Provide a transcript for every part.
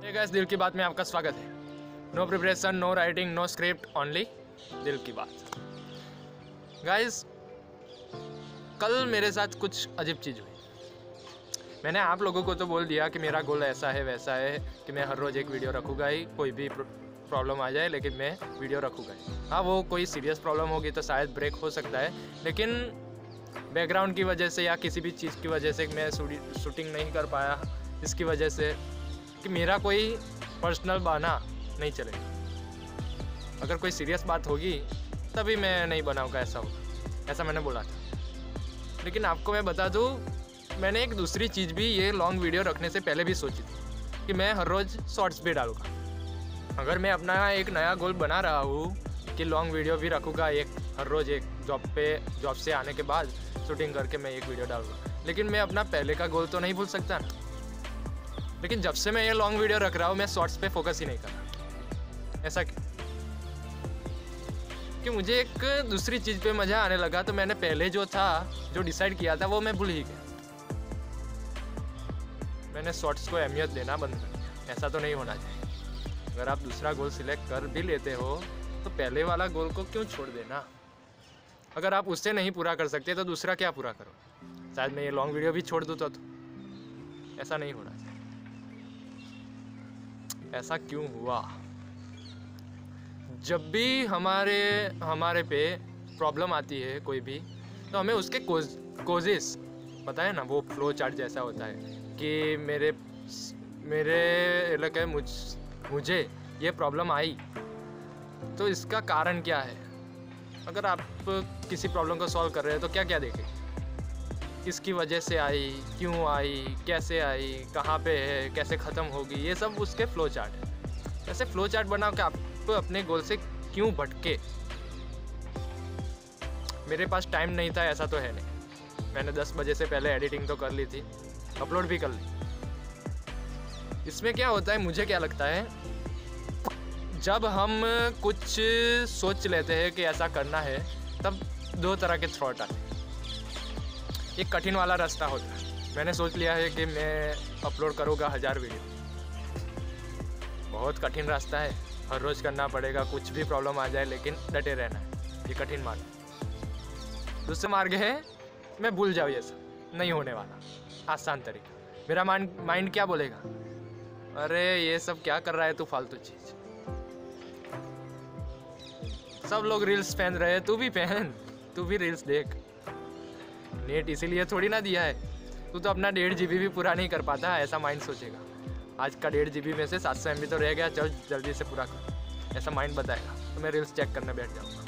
Hey guys, दिल की बात में आपका स्वागत है। No preparation, no writing, no script, only दिल की बात। गाइस, कल मेरे साथ कुछ अजीब चीज़ हुई। मैंने आप लोगों को तो बोल दिया कि मेरा गोल ऐसा है वैसा है कि मैं हर रोज़ एक वीडियो रखूँगा ही, कोई भी प्रॉब्लम आ जाए लेकिन मैं वीडियो रखूँगा ही। हाँ, वो कोई सीरियस प्रॉब्लम होगी तो शायद ब्रेक हो सकता है, लेकिन बैकग्राउंड की वजह से या किसी भी चीज़ की वजह से मैं शूटिंग नहीं कर पाया, इसकी वजह से कि मेरा कोई पर्सनल बहाना नहीं चलेगा। अगर कोई सीरियस बात होगी तभी मैं नहीं बनाऊँगा, ऐसा होगा, ऐसा मैंने बोला था। लेकिन आपको मैं बता दूँ, मैंने एक दूसरी चीज़ भी ये लॉन्ग वीडियो रखने से पहले भी सोची थी कि मैं हर रोज़ शॉर्ट्स भी डालूँगा। अगर मैं अपना एक नया गोल बना रहा हूँ कि लॉन्ग वीडियो भी रखूँगा, एक हर रोज़ एक जॉब से आने के बाद शूटिंग करके मैं एक वीडियो डालूँगा, लेकिन मैं अपना पहले का गोल तो नहीं भूल सकता ना। लेकिन जब से मैं ये लॉन्ग वीडियो रख रहा हूँ, मैं शॉर्ट्स पे फोकस ही नहीं कर रहा। ऐसा क्यों? कि मुझे एक दूसरी चीज़ पे मज़ा आने लगा, तो मैंने पहले जो डिसाइड किया था वो मैं भूल ही गया। मैंने शॉर्ट्स को अहमियत देना बंद कर दिया। ऐसा तो नहीं होना चाहिए। अगर आप दूसरा गोल सिलेक्ट कर भी लेते हो तो पहले वाला गोल को क्यों छोड़ देना? अगर आप उससे नहीं पूरा कर सकते तो दूसरा क्या पूरा करो? शायद मैं ये लॉन्ग वीडियो भी छोड़ दूँ तो ऐसा नहीं होना चाहिए। ऐसा क्यों हुआ? जब भी हमारे पे प्रॉब्लम आती है कोई भी, तो हमें उसके कोजेस पता है ना। वो फ्लो चार्ट जैसा होता है कि मेरे इलाके मुझे ये प्रॉब्लम आई तो इसका कारण क्या है। अगर आप किसी प्रॉब्लम को सॉल्व कर रहे हैं तो क्या क्या देखें, किसकी वजह से आई, क्यों आई, कैसे आई, कहाँ पे है, कैसे ख़त्म होगी, ये सब उसके फ्लो चार्ट है। ऐसे फ्लो चार्ट बनाओ कि आप अपने गोल से क्यों भटके। मेरे पास टाइम नहीं था, ऐसा तो है नहीं। मैंने 10 बजे से पहले एडिटिंग तो कर ली थी, अपलोड भी कर ली। इसमें क्या होता है, मुझे क्या लगता है, जब हम कुछ सोच लेते हैं कि ऐसा करना है, तब 2 तरह के थॉट आते हैं। एक कठिन वाला रास्ता होता है। मैंने सोच लिया है कि मैं अपलोड करूँगा 1000 वीडियो। बहुत कठिन रास्ता है, हर रोज़ करना पड़ेगा, कुछ भी प्रॉब्लम आ जाए लेकिन डटे रहना है। ये कठिन मार्ग। दूसरा मार्ग है, मैं भूल जाऊँ, ये सब नहीं होने वाला, आसान तरीका। मेरा माइंड क्या बोलेगा, अरे ये सब क्या कर रहा है तू, फालतू चीज़। सब लोग रील्स पहन रहे हैं, तू भी पहन, तू भी रील्स देख। नेट इसीलिए थोड़ी ना दिया है, तू तो अपना 1.5 GB भी पूरा नहीं कर पाता, ऐसा माइंड सोचेगा। आज का 1.5 GB में से 700 MB तो रह गया, चल जल्दी से पूरा कर, ऐसा माइंड बताएगा। तो मैं रील्स चेक करने बैठ जाऊँगा,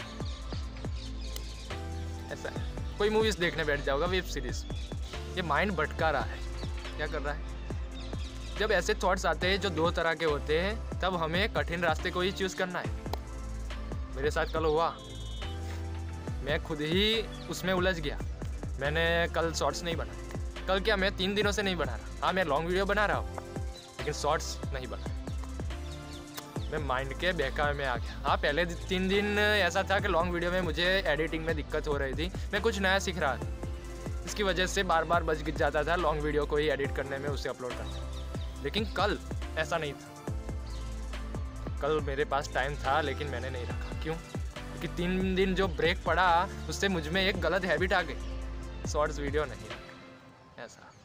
ऐसा है। कोई मूवीज़ देखने बैठ जाऊँगा, वेब सीरीज़। ये माइंड भटका रहा है, क्या कर रहा है। जब ऐसे थॉट्स आते हैं जो 2 तरह के होते हैं, तब हमें कठिन रास्ते को ही चूज़ करना है। मेरे साथ कल हुआ, मैं खुद ही उसमें उलझ गया। मैंने कल शॉर्ट्स नहीं बनाए। कल क्या, मैं 3 दिनों से नहीं बना रहा। हाँ, मैं लॉन्ग वीडियो बना रहा हूँ लेकिन शॉर्ट्स नहीं बना। मैं माइंड के बहकावे में आ गया। हाँ, पहले 3 दिन ऐसा था कि लॉन्ग वीडियो में मुझे एडिटिंग में दिक्कत हो रही थी, मैं कुछ नया सीख रहा था। इसकी वजह से बार बार बच जाता था लॉन्ग वीडियो को ही एडिट करने में, उसे अपलोड करने। लेकिन कल ऐसा नहीं था। कल मेरे पास टाइम था लेकिन मैंने नहीं रखा। क्यों? क्योंकि 3 दिन जो ब्रेक पड़ा, उससे मुझ में एक गलत हैबिट आ गई, शॉर्ट्स वीडियो नहीं रखा।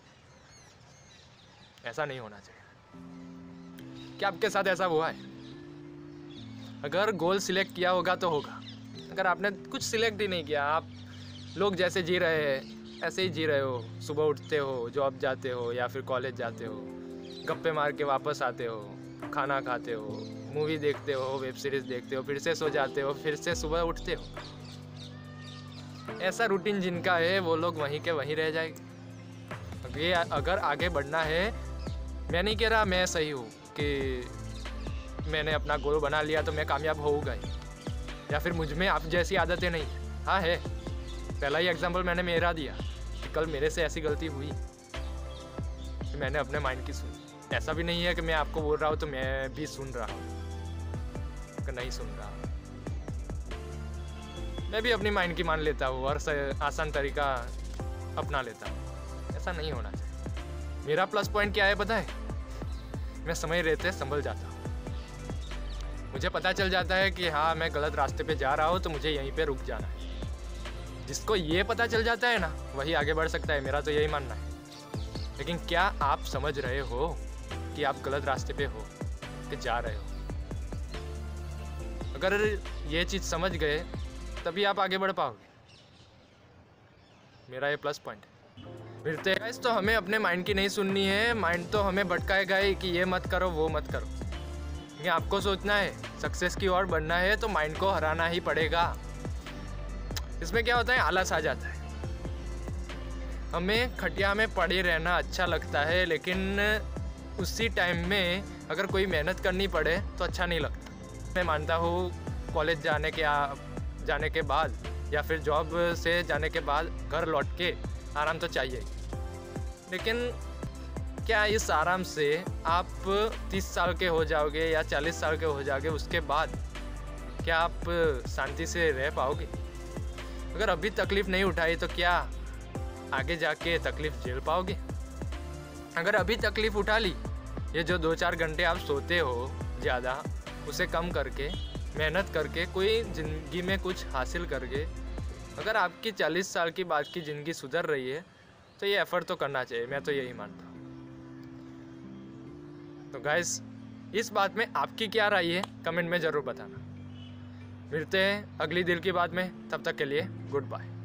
ऐसा नहीं होना चाहिए। क्या आपके साथ ऐसा हुआ है? अगर गोल सिलेक्ट किया होगा तो होगा। अगर आपने कुछ सिलेक्ट ही नहीं किया, आप लोग जैसे जी रहे हैं ऐसे ही जी रहे हो, सुबह उठते हो, जॉब जाते हो या फिर कॉलेज जाते हो, गप्पे मार के वापस आते हो, खाना खाते हो, मूवी देखते हो, वेब सीरीज़ देखते हो, फिर से सो जाते हो, फिर से सुबह उठते हो। ऐसा रूटीन जिनका है वो लोग वहीं के वहीं रह जाएंगे। अगर आगे बढ़ना है, मैं नहीं कह रहा मैं सही हूँ कि मैंने अपना गोल बना लिया तो मैं कामयाब होऊंगा ही, या फिर मुझ में आप जैसी आदतें नहीं। हाँ है, पहला ही एग्जाम्पल मैंने मेरा दिया कि कल मेरे से ऐसी गलती हुई कि मैंने अपने माइंड की सुनी। ऐसा भी नहीं है कि मैं आपको बोल रहा हूँ तो मैं भी सुन रहा हूँ, कि नहीं सुन रहा हूँ। मैं भी अपनी माइंड की मान लेता हूँ और आसान तरीका अपना लेता हूँ। ऐसा नहीं होना चाहिए। मेरा प्लस पॉइंट क्या है पता है? मैं समय रहते संभल जाता हूँ। मुझे पता चल जाता है कि हाँ मैं गलत रास्ते पे जा रहा हूँ, तो मुझे यहीं पे रुक जाना है। जिसको ये पता चल जाता है ना, वही आगे बढ़ सकता है, मेरा तो यही मानना है। लेकिन क्या आप समझ रहे हो कि आप गलत रास्ते पे हो, कि जा रहे हो? अगर ये चीज़ समझ गए तभी आप आगे बढ़ पाओगे। मेरा ये प्लस पॉइंट है। मिलते हैं गाइस, तो हमें अपने माइंड की नहीं सुननी है। माइंड तो हमें भटकाएगा ही कि ये मत करो वो मत करो। ये आपको सोचना है, सक्सेस की ओर बढ़ना है तो माइंड को हराना ही पड़ेगा। इसमें क्या होता है, आलस आ जाता है। हमें खटिया में पड़े रहना अच्छा लगता है, लेकिन उसी टाइम में अगर कोई मेहनत करनी पड़े तो अच्छा नहीं लगता। मैं मानता हूँ कॉलेज जाने के बाद या फिर जॉब से जाने के बाद घर लौट के आराम तो चाहिए, लेकिन क्या इस आराम से आप 30 साल के हो जाओगे या 40 साल के हो जाओगे, उसके बाद क्या आप शांति से रह पाओगे? अगर अभी तकलीफ़ नहीं उठाई तो क्या आगे जाके तकलीफ़ झेल पाओगे? अगर अभी तकलीफ़ उठा ली, ये जो 2-4 घंटे आप सोते हो ज़्यादा, उसे कम करके मेहनत करके कोई ज़िंदगी में कुछ हासिल करके अगर आपकी 40 साल की बाद की ज़िंदगी सुधर रही है तो ये एफ़र्ट तो करना चाहिए। मैं तो यही मानता हूँ। तो गाइस, इस बात में आपकी क्या राय है कमेंट में ज़रूर बताना। मिलते हैं अगली दिल की बात में, तब तक के लिए गुड बाय।